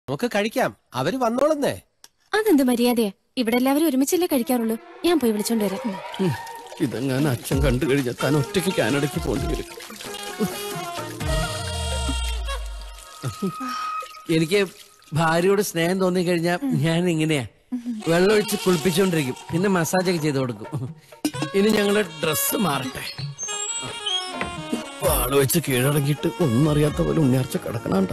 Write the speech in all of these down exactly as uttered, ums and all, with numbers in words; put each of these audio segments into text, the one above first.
നമുക്ക് കഴിക്കാം. അവര് വന്നോളുന്നേ. അതെന്ത് മര്യാദയാ? ഇവിടെ എല്ലാവരും ഒരുമിച്ചല്ലേ കഴിക്കാറുള്ളൂ. ഞാൻ പോയി വിളിച്ചോണ്ട് വരാം. ഇതെങ്ങനെ അച്ഛൻ കണ്ടു കഴിഞ്ഞാൽ താൻ ഒറ്റയ്ക്ക് കാനഡയ്ക്ക് പോണ്ടി വരും. എനിക്ക് ഭാര്യയോട് സ്നേഹം തോന്നി കഴിഞ്ഞാൽ ഞാൻ ഇങ്ങനെയാ വെള്ളമൊഴിച്ച് കുളിപ്പിച്ചോണ്ടിരിക്കും, പിന്നെ മസാജൊക്കെ ചെയ്ത് കൊടുക്കും. ഇനി ഞങ്ങളുടെ ഡ്രസ്സ് മാറട്ടെ. വാള് വെച്ച് കീഴടങ്ങിയിട്ട് ഒന്നും അറിയാത്ത പോലെ ഉണ്ണിയാർച്ച കിടക്കണോ?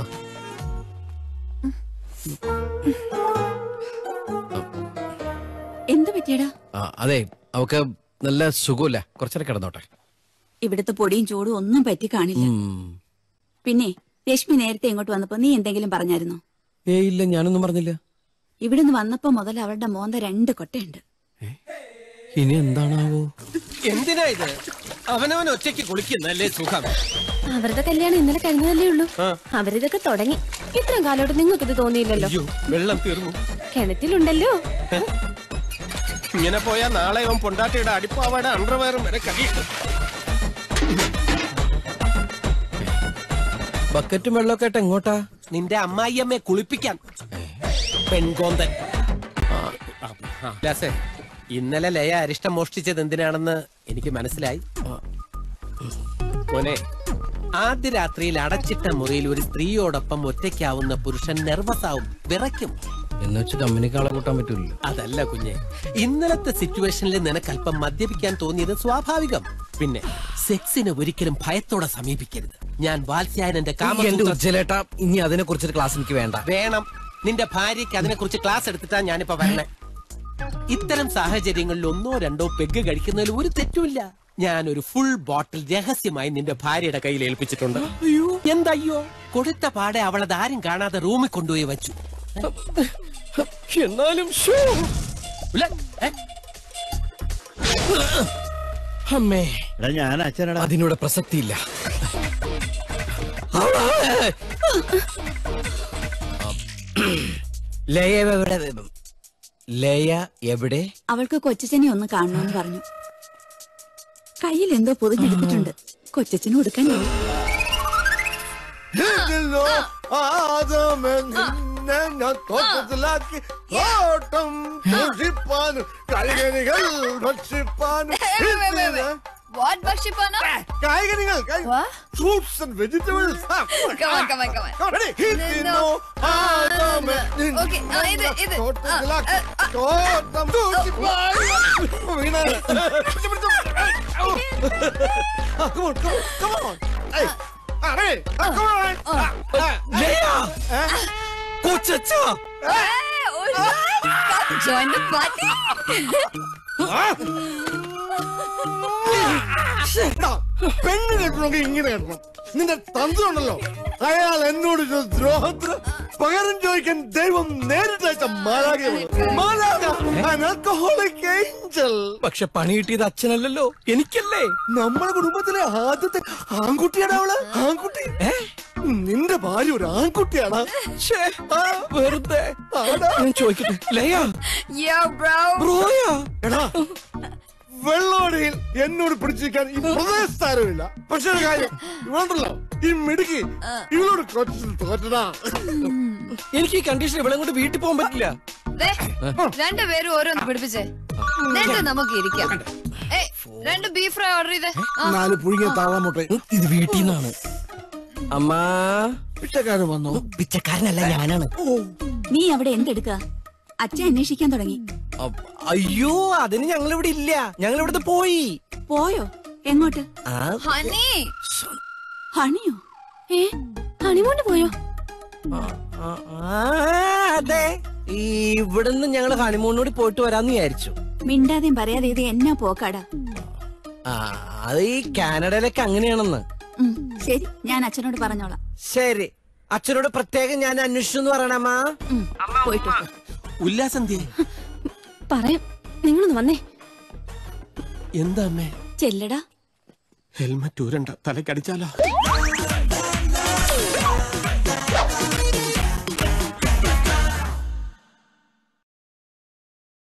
എന്ത് പറ്റിയടാ? അതെ, അവക്ക് നല്ല സുഖമില്ല, കുറച്ചേരം കിടന്നോട്ടെ. ഇവിടുത്തെ പൊടിയും ചൂടും ഒന്നും പറ്റി കാണില്ല. പിന്നെ രശ്മി നേരത്തെ ഇങ്ങോട്ട് വന്നപ്പോ നീ എന്തെങ്കിലും പറഞ്ഞായിരുന്നോ? ഏ ഇല്ല, ഞാനൊന്നും പറഞ്ഞില്ല. ഇവിടുന്ന് വന്നപ്പോ മുതൽ അവളുടെ മോന്ത രണ്ട് കൊട്ടയുണ്ട്. ഇനി എന്താണാവോ? എന്തിനാ ഇത്? അവനവൻ ഒറ്റയ്ക്ക് കുളിക്കുന്നല്ലേ സുഖം. അവരുടെ കല്യാണം ഇന്നലെ കഴിഞ്ഞതല്ലേ ഉള്ളൂ. അവരിതൊക്കെ തുടങ്ങി. ഇത്രയും കാലോട്ട് നിങ്ങൾക്ക് ഇത് തോന്നിയില്ലല്ലോ. വെള്ളം തീർന്നു. കിണറ്റിലുണ്ടല്ലോ. ഇങ്ങനെ പോയാ നാളെ അവൻ പൊണ്ടാട്ടിയുടെ അടിപ്പാവയുടെ അണ്ടർവെയറും വരെ കഴിയും. ബക്കറ്റും വെള്ളമൊക്കെ ആയിട്ട് എങ്ങോട്ടാ? നിന്റെ അമ്മായിയമ്മയെ കുളിപ്പിക്കാൻ. പെൺകോന്തൻ. ഇന്നലെ ലയ അരിഷ്ടം മോഷ്ടിച്ചത് എന്തിനാണെന്ന് എനിക്ക് മനസ്സിലായി. മോനെ, ആദ്യ രാത്രിയിൽ അടച്ചിട്ട മുറിയിൽ ഒരു സ്ത്രീയോടൊപ്പം ഒറ്റയ്ക്കാവുന്ന പുരുഷൻ നെർവസ് ആവും, വിറയ്ക്കും. എന്ന് വെച്ചിട്ട് അമ്മനിക്ക് ആളെ കൂട്ടാൻ പറ്റൂല. അതല്ല കുഞ്ഞെ, ഇന്നലത്തെ സിറ്റുവേഷനിൽ നിനക്ക് അല്പം മദ്യപിക്കാൻ തോന്നിയത് സ്വാഭാവികം. പിന്നെ സെക്സിനെ ഒരിക്കലും ഭയത്തോടെ സമീപിക്കരുത്. ഞാൻ വാത്സ്യായനന്റെ കാമചേട്ടാ, ഇനി അതിനെ കുറിച്ചൊരു ക്ലാസ് എനിക്ക് വേണ്ട. വേണം. നിന്റെ ഭാര്യയ്ക്ക് അതിനെ കുറിച്ച് ക്ലാസ് എടുത്തിട്ടാ ഞാനിപ്പോ വരണേ. ഇത്തരം സാഹചര്യങ്ങളിൽ ഒന്നോ രണ്ടോ പെഗ് കഴിക്കുന്നതിൽ ഒരു തെറ്റുമില്ല. ഞാനൊരു ഫുൾ ബോട്ടിൽ രഹസ്യമായി നിന്റെ ഭാര്യയുടെ കയ്യിൽ ഏൽപ്പിച്ചിട്ടുണ്ട്. എന്തയ്യോ? കൊടുത്ത പാടെ അവളത് ആരും കാണാതെ റൂമിൽ കൊണ്ടുപോയി വച്ചു. എന്നാലും അമ്മേ, ഞാൻ അച്ഛനടാ. അതിനോട് പ്രസക്തിയില്ല. ലയ എവിടെ? ലയ എവിടെ? അവൾക്ക് കൊച്ചച്ഛനെ ഒന്ന് കാണണമെന്ന് പറഞ്ഞു. കയ്യിൽ എന്തോ പൊതിഞ്ഞെടുത്തിട്ടുണ്ട്. കൊച്ചച്ഛന് കൊടുക്കാൻ തോട്ടത്തിലാക്കി തോട്ടം ഭക്ഷിപ്പാനും കായികനികൾ ഭക്ഷിപ്പാനും What ഭക്ഷിപ്പാനോ? കായികനികൾ, ഫ്രൂട്ട്സ് ആൻഡ് വെജിറ്റബിൾസ്. തോട്ടത്തിലാക്കി തോട്ടം Join the party. പെണ്ണ് കെട്ടണമെങ്കിൽ ഇങ്ങനെ കെട്ടണം. നിന്റെ തന്ത്രമുണ്ടല്ലോ, അയാൾ എന്നോട് ദ്രോഹത്തിന് പകരം ചോദിക്കാൻ ദൈവം നേരിട്ടയച്ച പക്ഷെ പണി കിട്ടിയത് അച്ഛനല്ലല്ലോ, എനിക്കല്ലേ. നമ്മുടെ കുടുംബത്തിലെ ആദ്യത്തെ ആൺകുട്ടിയാണ് അവള്. ആൺകുട്ടി? നിന്റെ ഭാര്യ ഒരു ആൺകുട്ടിയാണ്. വെറുതെ ചോദിക്കട്ടെ. ലയ ബ്രോയാ? എടാ, വെള്ളോടിയിൽ എന്നോട് പിടിച്ചിരിക്കാൻ ഈ പ്രദേശത്താരമില്ല. പക്ഷെ ഒരു കാര്യം, ഇവളുണ്ടല്ലോ ഈ മിടുക്കി, ഇവളോട് കൊച്ചു തോറ്റടാ. എനിക്ക് ഈ കണ്ടീഷൻ ഇവിടെ കൊണ്ട് വീട്ടിൽ പോകാൻ പറ്റില്ല. രണ്ടുപേരും ഓരോന്ന് പിടിപ്പിച്ചേ, നമുക്ക് ഇരിക്കാം. രണ്ട് ബീഫ് ഫ്രൈ ഓർഡർ ചെയ്തേ. നാല് പുഴുങ്ങിയ താളമുട്ട. ഇത് വീട്ടിൽ നിന്നാണ്. അമ്മാ, പിച്ചക്കാരൻ വന്നോ? പിച്ചക്കാരനല്ല, ഞാനാണ്. നീ അവിടെ എന്തെടുക്ക? അച്ഛൻ അന്വേഷിക്കാൻ തുടങ്ങി. അയ്യോ, അതിന് ഞങ്ങൾ ഇവിടെ ഇല്ല. ഞങ്ങൾ ഇവിടുത്തെ പോയി. പോയോ? എങ്ങോട്ട്? ഹണി. ഹണിയോ? ഏ, ഹണിമൂണ് പോയോ? അതെ, ഇവിടുന്ന് ഞങ്ങൾ ഹണിമൂണിനോട് പോയിട്ട് വരാന്ന് വിചാരിച്ചു. മിണ്ടാതെയും പറയാതെ ഇത് എന്നാ പോക്കാടാ. അത് ഈ കാനഡയിലൊക്കെ അങ്ങനെയാണെന്ന്. ശരി, ഞാൻ അച്ഛനോട് പറഞ്ഞോളാം. ശരി, അച്ഛനോട് പ്രത്യേകം ഞാൻ അന്വേഷിച്ചു എന്ന് പറയണമ്മാ. പോയിട്ട് ഉല്ലാസം പറയാം. നിങ്ങളൊന്ന് വന്നേ. എന്താ അമ്മേ? ചെല്ലടാ. ഹെൽമറ്റ് ഊരണ്ട, തലക്കടിച്ചാലോ.